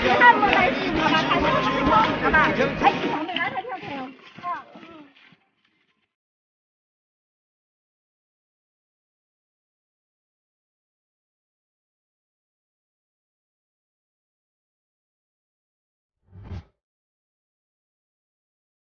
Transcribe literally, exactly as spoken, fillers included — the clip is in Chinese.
看我来是我吧，看我是我，好吧？哎，